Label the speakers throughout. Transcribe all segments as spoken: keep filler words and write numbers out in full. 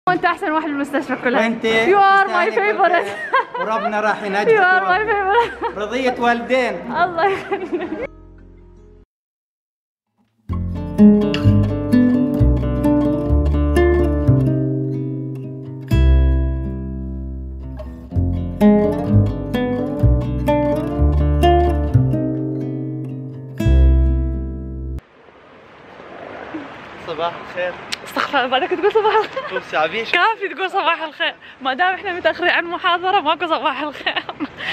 Speaker 1: وانت احسن واحد بالمستشفى كلها.
Speaker 2: وانت
Speaker 1: يو ار ماي فيفورت.
Speaker 2: وربنا راح ينجحك.
Speaker 1: يو ار ماي فيفورت.
Speaker 2: رضية والدين.
Speaker 1: الله يخليك.
Speaker 2: صباح الخير.
Speaker 1: استغفر الله، بعدك تقول صباح الخير؟
Speaker 2: شوف شعبيش.
Speaker 1: كافي تقول صباح الخير، ما دام احنا متاخرين عن محاضره ماكو صباح الخير.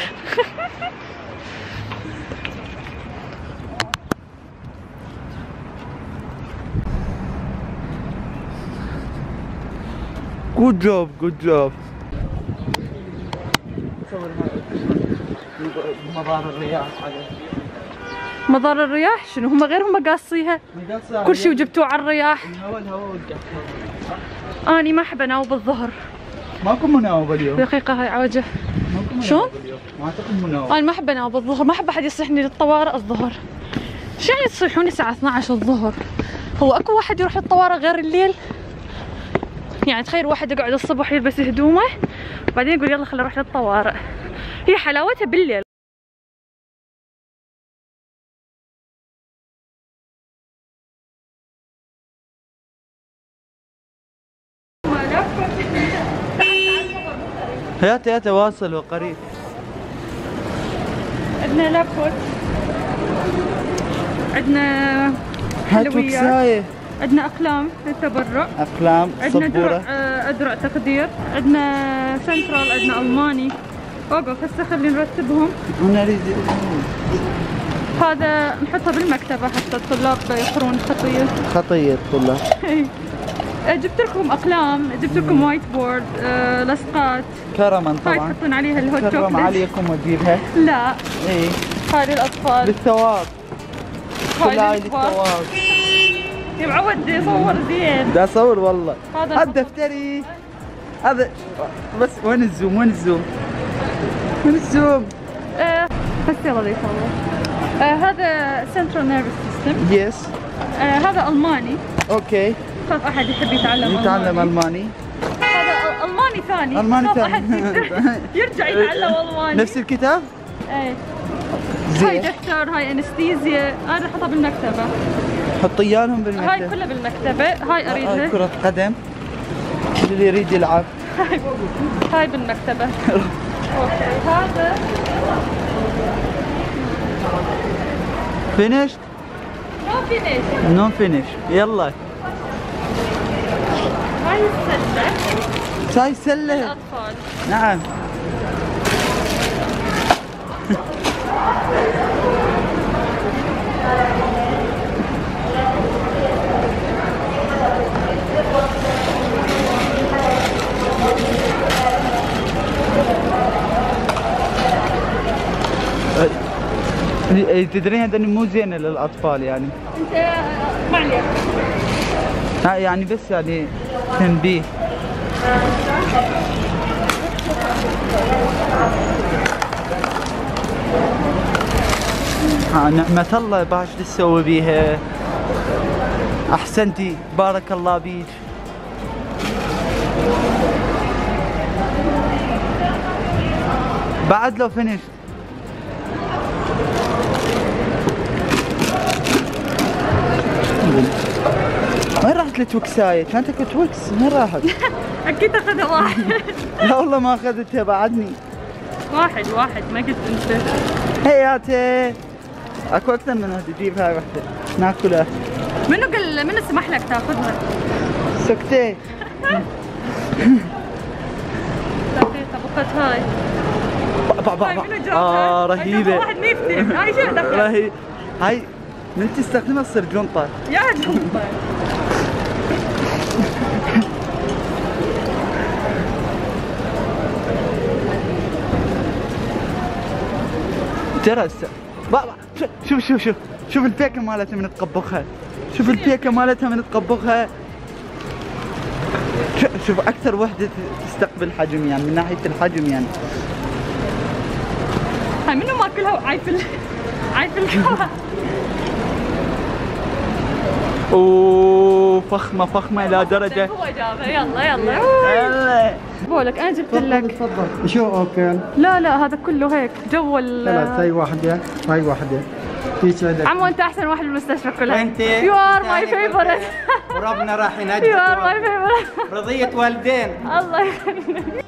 Speaker 2: Good job, good job. مضار الرياح.
Speaker 1: مضار الرياح شنو؟ هم غير هم قاصيها كل شيء وجبتوه على الرياح.
Speaker 2: الهواء الهواء والقحط.
Speaker 1: اني ما احب اناوب الظهر.
Speaker 2: ماكو مناوبة اليوم.
Speaker 1: دقيقة هاي عوجه. شلون؟
Speaker 2: ما اعتقد مناوبة.
Speaker 1: انا ما احب اناوب الظهر، ما احب احد يصيحني للطوارئ الظهر. شو يعني تصيحوني الساعة اثنعش الظهر؟ هو اكو واحد يروح للطوارئ غير الليل؟ يعني تخيل واحد يقعد الصبح يلبس هدومه وبعدين يقول يلا خلينا نروح للطوارئ. هي حلاوتها بالليل.
Speaker 2: هيات هيات واصل وقريب.
Speaker 1: عندنا لابوت، عندنا
Speaker 2: حلويات،
Speaker 1: عندنا اقلام للتبرع،
Speaker 2: اقلام،
Speaker 1: عندنا
Speaker 2: سبورة،
Speaker 1: درع ادرع تخدير، عندنا سنترال، عندنا الماني. اوقف هسه خلينا نرتبهم.
Speaker 2: انا اريد
Speaker 1: هذا نحطه بالمكتبة حتى الطلاب يقرون خطية.
Speaker 2: خطية الطلاب.
Speaker 1: جبت لكم اقلام، جبت لكم وايت بورد، آه، لصقات.
Speaker 2: كرما طبعا.
Speaker 1: هاي تحطون عليها الهوت
Speaker 2: كرم
Speaker 1: شوكليت.
Speaker 2: عليكم وديرها.
Speaker 1: لا.
Speaker 2: اي.
Speaker 1: هاي للاطفال.
Speaker 2: بالثواب.
Speaker 1: هاي
Speaker 2: للثواب.
Speaker 1: يا معود يصور زين.
Speaker 2: دا اصور والله.
Speaker 1: هذا
Speaker 2: هذا دفتري. هذا بس وين الزوم؟ وين الزوم؟ وين الزوم؟
Speaker 1: آه بس يلا لي يصور. آه هذا سنترال نيرفس سيستم.
Speaker 2: يس.
Speaker 1: آه هذا الماني.
Speaker 2: اوكي.
Speaker 1: خاف احد يحب يتعلم
Speaker 2: يتعلم الماني.
Speaker 1: هذا الماني ثاني.
Speaker 2: الماني
Speaker 1: خاف
Speaker 2: ثاني.
Speaker 1: احد يرجع يتعلم الماني.
Speaker 2: نفس الكتاب؟
Speaker 1: ايه.
Speaker 2: زين.
Speaker 1: هاي دفتر، هاي انستيزيا، انا احطها بالمكتبة.
Speaker 2: حطي اياهم بالمكتبة.
Speaker 1: هاي كلها بالمكتبة، هاي اريدها.
Speaker 2: هاي كرة قدم. اللي يريد يلعب.
Speaker 1: هاي هاي بالمكتبة. اوكي هذا
Speaker 2: فينيشت؟
Speaker 1: نو فينيش.
Speaker 2: نو فينيش. يلا.
Speaker 1: هاي السلة.
Speaker 2: هاي سلة.
Speaker 1: للأطفال.
Speaker 2: نعم. تدرين هذا مو زينة للأطفال يعني.
Speaker 1: انت ما عليك.
Speaker 2: يعني بس يعني تنبيه. ها نعمة الله باش تسوي بيها. احسنتي بارك الله بيك. بعد لو فينيش. وين راحت التوكساية؟ كانت اكو توكس، وين راحت؟
Speaker 1: اكيد اخذها واحد.
Speaker 2: لا والله ما اخذتها بعدني.
Speaker 1: واحد واحد ما قلت انت.
Speaker 2: هياتي اكو اكثر من هذه، جيب هاي وحده ناكلها.
Speaker 1: منو قال منو سمح لك تاخذها؟
Speaker 2: سكتي.
Speaker 1: دقيقة بقت هاي.
Speaker 2: با با
Speaker 1: هاي
Speaker 2: با.
Speaker 1: منو جابها؟
Speaker 2: اه رهيبة.
Speaker 1: هاي واحد ما يفتهم، هاي شو دخل؟
Speaker 2: رهيب. هاي من تستخدمها تصير جنطة.
Speaker 1: يا جنطة.
Speaker 2: ترى الس... بابا شوف شوف شوف شوف البيكة مالتها من تطبخها. شوف البيكة مالتها من تطبخها. شوف اكثر وحدة تستقبل حجم يعني من ناحية الحجم يعني.
Speaker 1: هاي منو ماكلها وعايف ال... عايف الكوع.
Speaker 2: اوه فخمة فخمة إلى درجة.
Speaker 1: هو جابها. يلا يلا
Speaker 2: يلا
Speaker 1: بقولك انا جبت لك.
Speaker 3: تفضل. شو اوبن؟
Speaker 1: لا لا هذا كله هيك جو ال
Speaker 3: خلاص هاي واحدة هاي واحدة. يسعدك.
Speaker 1: عمو انت احسن واحد بالمستشفى كلها.
Speaker 2: وانت
Speaker 1: يو ار ماي فيفورت.
Speaker 2: وربنا راح ينجيك.
Speaker 1: يو ار ماي فيفورت.
Speaker 2: رضية والدين.
Speaker 1: الله يخليك.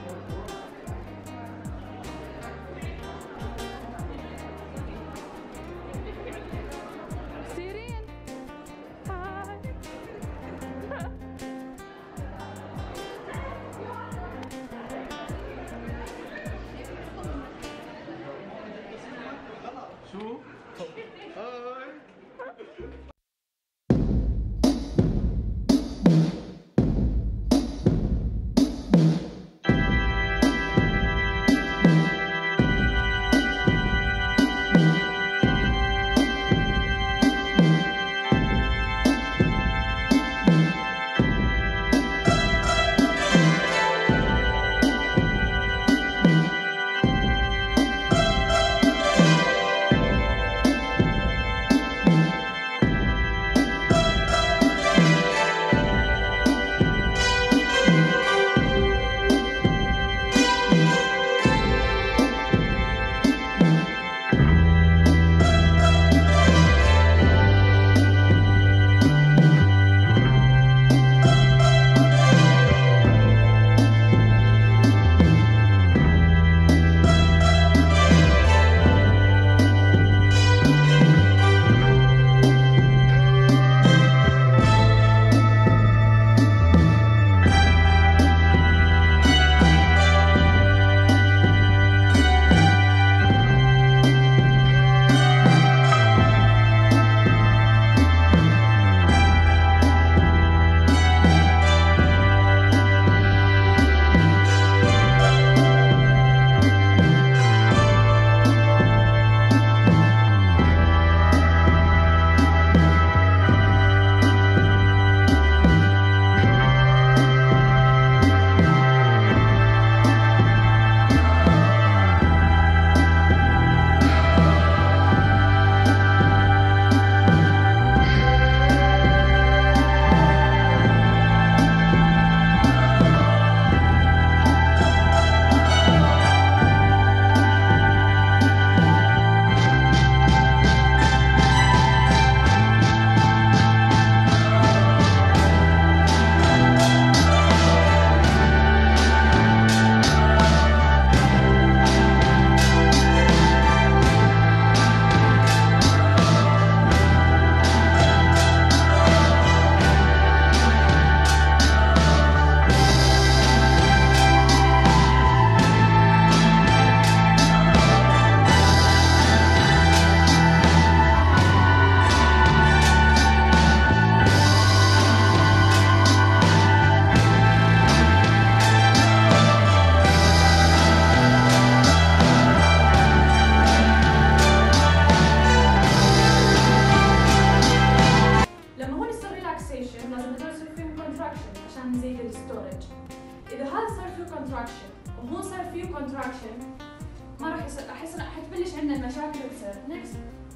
Speaker 4: وهون صار فيه كونتراكشن ما راح يصير، احس حتبلش عندنا المشاكل تصير. نكست.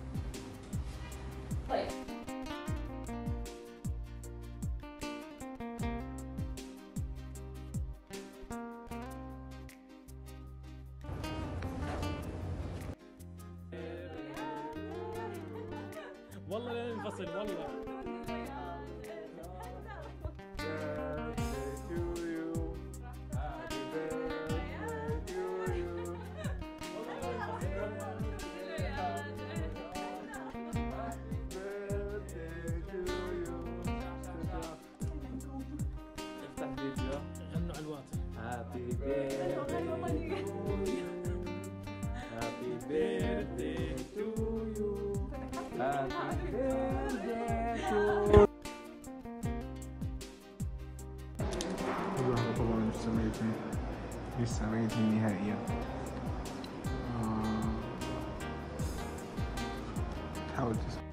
Speaker 4: طيب
Speaker 5: والله لا ننفصل والله. غنوا على الواطي. Happy birthday Happy birthday to you Happy birthday to you.
Speaker 6: والله طبعا ايش سويتي؟ ايش سويتي نهائيا؟ آه... تحاول تسمع